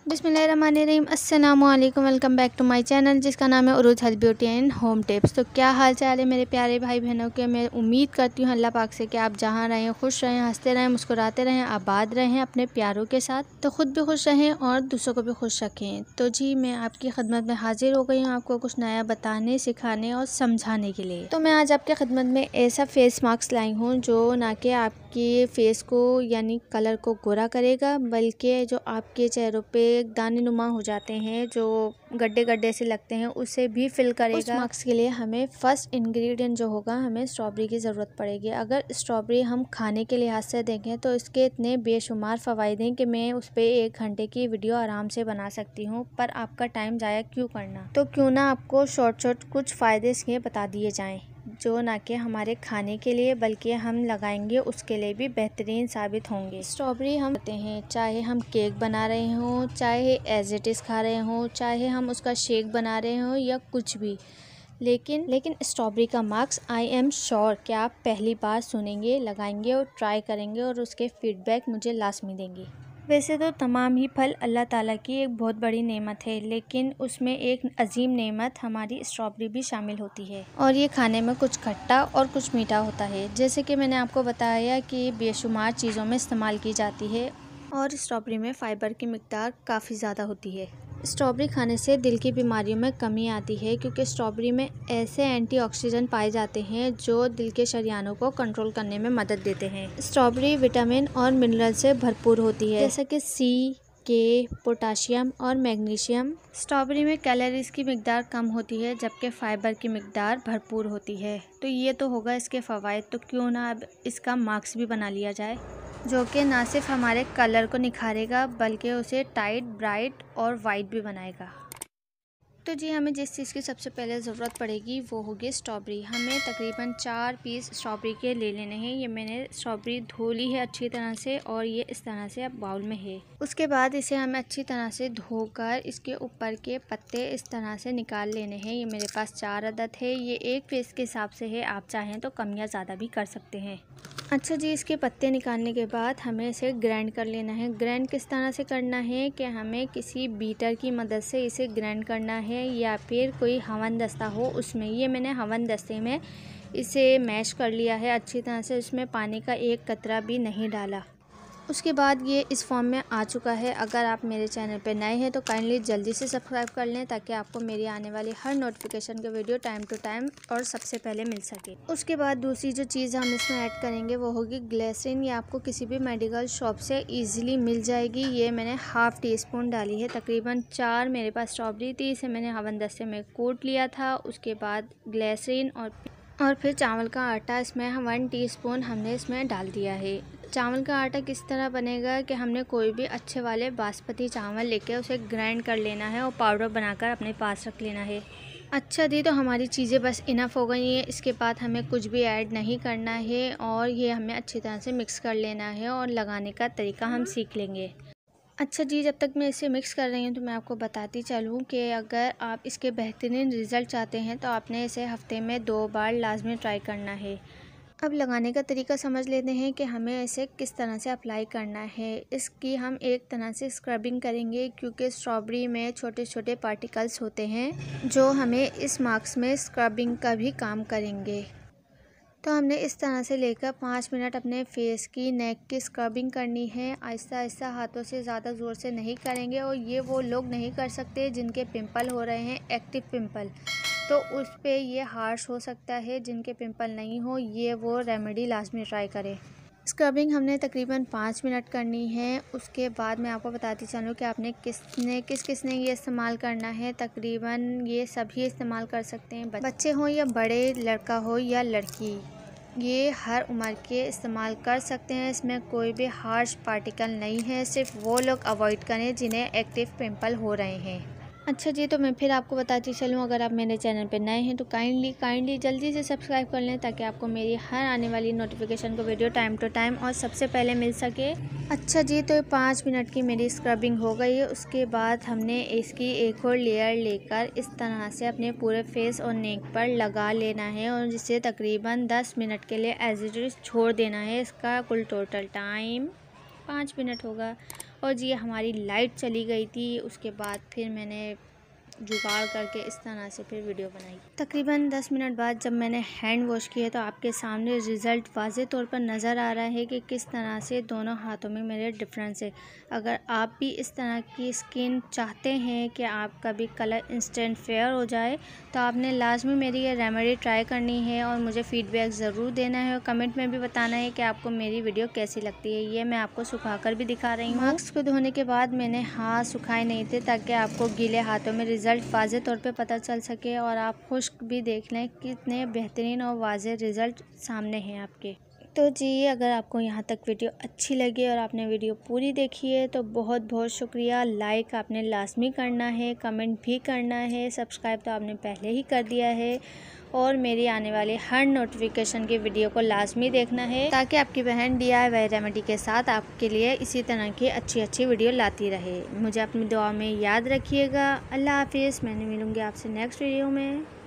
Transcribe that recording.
बिस्मिल्लाहिर्रहमानिर्रहीम अस्सलामुअलैकुम। Welcome back to my channel जिसका नाम है Urooj health beauty and home tips. तो क्या हाल चाल है मेरे प्यारे भाई बहनों के। मैं उम्मीद करती हूँ अल्लाह पाक से कि आप जहाँ रहें खुश रहें, हंसते रहें, मुस्कुराते रहें, आबाद रहें अपने प्यारों के साथ। तो ख़ुद भी खुश रहें और दूसरों को भी खुश रखें। तो जी मैं आपकी खिदमत में हाजिर हो गई हूँ आपको कुछ नया बताने, सिखाने और समझाने के लिए। तो मैं आज आपके खिदमत में ऐसा फेस मास्क लाई हूँ जो ना कि आपके फेस को यानी कलर को गोरा करेगा, बल्कि जो आपके चेहरों पे दाने नुमा हो जाते हैं, जो गड्ढे गड्ढे से लगते हैं, उसे भी फिल करेगा। उस मास्क के लिए हमें फर्स्ट इंग्रेडिएंट जो होगा, हमें स्ट्रॉबेरी की ज़रूरत पड़ेगी। अगर स्ट्रॉबेरी हम खाने के लिहाज से देखें तो इसके इतने बेशुमार फ़वाइद हैं कि मैं उस पर 1 घंटे की वीडियो आराम से बना सकती हूँ, पर आपका टाइम ज़ाया क्यों करना। तो क्यों ना आपको शॉर्ट कुछ फ़ायदे इसके बता दिए जाएँ, जो ना कि हमारे खाने के लिए बल्कि हम लगाएंगे उसके लिए भी बेहतरीन साबित होंगे। स्ट्रॉबेरी हम खाते हैं, चाहे हम केक बना रहे हों, चाहे एज इट इज़ खा रहे हों, चाहे हम उसका शेक बना रहे हों या कुछ भी, लेकिन स्ट्रॉबेरी का मास्क आई एम श्योर कि आप पहली बार सुनेंगे, लगाएंगे और ट्राई करेंगे और उसके फीडबैक मुझे लाजमी देंगे। वैसे तो तमाम ही फल अल्लाह ताला की एक बहुत बड़ी नेमत है, लेकिन उसमें एक अजीम नेमत हमारी स्ट्रॉबेरी भी शामिल होती है। और ये खाने में कुछ खट्टा और कुछ मीठा होता है। जैसे कि मैंने आपको बताया कि बेशुमार चीज़ों में इस्तेमाल की जाती है और स्ट्रॉबेरी में फ़ाइबर की मिकदार काफ़ी ज़्यादा होती है। स्ट्रॉबेरी खाने से दिल की बीमारियों में कमी आती है, क्योंकि स्ट्रॉबेरी में ऐसे एंटीऑक्सीडेंट पाए जाते हैं जो दिल के शरियानों को कंट्रोल करने में मदद देते हैं। स्ट्रॉबेरी विटामिन और मिनरल से भरपूर होती है, जैसे कि सी, के, पोटाशियम और मैग्नीशियम। स्ट्रॉबेरी में कैलोरीज की मिकदार कम होती है, जबकि फ़ाइबर की मिकदार भरपूर होती है। तो ये तो होगा इसके फ़वाइद। तो क्यों ना अब इसका मास्क भी बना लिया जाए, जो कि ना सिर्फ हमारे कलर को निखारेगा बल्कि उसे टाइट, ब्राइट और वाइट भी बनाएगा। तो जी हमें जिस चीज़ की सबसे पहले ज़रूरत पड़ेगी वो होगी स्ट्रॉबेरी। हमें तकरीबन 4 पीस स्ट्रॉबेरी के ले लेने हैं। ये मैंने स्ट्रॉबेरी धो ली है अच्छी तरह से और ये इस तरह से अब बाउल में है। उसके बाद इसे हमें अच्छी तरह से धोकर इसके ऊपर के पत्ते इस तरह से निकाल लेने हैं। ये मेरे पास 4 अदद है। ये एक पीस के हिसाब से है, आप चाहें तो कम या ज़्यादा भी कर सकते हैं। अच्छा जी, इसके पत्ते निकालने के बाद हमें इसे ग्राइंड कर लेना है। ग्राइंड किस तरह से करना है कि हमें किसी बीटर की मदद से इसे ग्राइंड करना है या फिर कोई हवन दस्ता हो उसमें। ये मैंने हवन दस्ते में इसे मैश कर लिया है अच्छी तरह से, इसमें पानी का एक कतरा भी नहीं डाला। उसके बाद ये इस फॉर्म में आ चुका है। अगर आप मेरे चैनल पर नए हैं तो काइंडली जल्दी से सब्सक्राइब कर लें, ताकि आपको मेरी आने वाली हर नोटिफिकेशन का वीडियो टाइम टू टाइम और सबसे पहले मिल सके। उसके बाद दूसरी जो चीज़ हम इसमें ऐड करेंगे वो होगी ग्लिसरीन। ये आपको किसी भी मेडिकल शॉप से ईजिली मिल जाएगी। ये मैंने हाफ़ टी स्पून डाली है। तकरीबन 4 मेरे पास स्ट्रॉबेरी थी, इसे मैंने हवन दस्ते में कूट लिया था। उसके बाद ग्लिसरीन और फिर चावल का आटा, इसमें 1 टीस्पून हमने इसमें डाल दिया है। चावल का आटा किस तरह बनेगा कि हमने कोई भी अच्छे वाले बासमती चावल लेके उसे ग्राइंड कर लेना है और पाउडर बनाकर अपने पास रख लेना है। अच्छा दी, तो हमारी चीज़ें बस इनफ हो गई हैं। इसके बाद हमें कुछ भी ऐड नहीं करना है और ये हमें अच्छी तरह से मिक्स कर लेना है और लगाने का तरीका हम सीख लेंगे। अच्छा जी, जब तक मैं इसे मिक्स कर रही हूँ तो मैं आपको बताती चलूँ कि अगर आप इसके बेहतरीन रिज़ल्ट चाहते हैं तो आपने इसे हफ़्ते में 2 बार लाजमी ट्राई करना है। अब लगाने का तरीका समझ लेते हैं कि हमें इसे किस तरह से अप्लाई करना है। इसकी हम एक तरह से स्क्रबिंग करेंगे, क्योंकि स्ट्रॉबेरी में छोटे छोटे पार्टिकल्स होते हैं जो हमें इस मास्क में स्क्रबिंग का भी काम करेंगे। तो हमने इस तरह से लेकर 5 मिनट अपने फेस की, नेक की स्क्रबिंग करनी है। आहिस्ता आहिस्ता, हाथों से ज़्यादा ज़ोर से नहीं करेंगे। और ये वो लोग नहीं कर सकते जिनके पिंपल हो रहे हैं, एक्टिव पिंपल, तो उस पे ये हार्श हो सकता है। जिनके पिंपल नहीं हो, ये वो रेमेडी लाजमी ट्राई करें। स्क्रबिंग हमने तकरीबन 5 मिनट करनी है। उसके बाद मैं आपको बताती चलूँ कि आपने किस किस ने ये इस्तेमाल करना है। तकरीबन ये सभी इस्तेमाल कर सकते हैं, बच्चे हों या बड़े, लड़का हो या लड़की, ये हर उम्र के इस्तेमाल कर सकते हैं। इसमें कोई भी हार्श पार्टिकल नहीं है। सिर्फ वो लोग अवॉइड करें जिन्हें एक्टिव पिंपल हो रहे हैं। अच्छा जी, तो मैं फिर आपको बताती चलूँ, अगर आप मेरे चैनल पर नए हैं तो काइंडली जल्दी से सब्सक्राइब कर लें, ताकि आपको मेरी हर आने वाली नोटिफिकेशन का वीडियो टाइम टू टाइम और सबसे पहले मिल सके। अच्छा जी, तो 5 मिनट की मेरी स्क्रबिंग हो गई है। उसके बाद हमने इसकी एक और लेयर लेकर इस तरह से अपने पूरे फेस और नेक पर लगा लेना है और जिसे तकरीबन 10 मिनट के लिए एज इट इज़ छोड़ देना है। इसका कुल टोटल टाइम 5 मिनट होगा। और जी हमारी लाइट चली गई थी। उसके बाद फिर मैंने जुगाड़ करके इस तरह से फिर वीडियो बनाई। तकरीबन 10 मिनट बाद जब मैंने हैंड वॉश किया तो आपके सामने रिज़ल्ट वाज़े तौर पर नज़र आ रहा है कि किस तरह से दोनों हाथों में मेरे डिफरेंस है। अगर आप भी इस तरह की स्किन चाहते हैं कि आपका भी कलर इंस्टेंट फेयर हो जाए तो आपने लाजमी मेरी ये रेमेडी ट्राई करनी है और मुझे फ़ीडबैक ज़रूर देना है और कमेंट में भी बताना है कि आपको मेरी वीडियो कैसी लगती है। ये मैं आपको सुखा कर भी दिखा रही हूँ। मास्क को धोने के बाद मैंने हाथ सुखाए नहीं थे ताकि आपको गीले हाथों में रिज़ल्ट वाज़े तौर पे पता चल सके और आप खुश्क भी देख लें कितने बेहतरीन और वाज़े रिज़ल्ट सामने हैं आपके। तो जी अगर आपको यहाँ तक वीडियो अच्छी लगी और आपने वीडियो पूरी देखी है तो बहुत बहुत शुक्रिया। लाइक आपने लाजमी करना है, कमेंट भी करना है, सब्सक्राइब तो आपने पहले ही कर दिया है और मेरी आने वाली हर नोटिफिकेशन की वीडियो को लाजमी देखना है ताकि आपकी बहन DIY रेमेडी के साथ आपके लिए इसी तरह की अच्छी अच्छी वीडियो लाती रहे। मुझे अपनी दुआ में याद रखिएगा। अल्लाह हाफिज़। मैं मिलूँगी आपसे नेक्स्ट वीडियो में।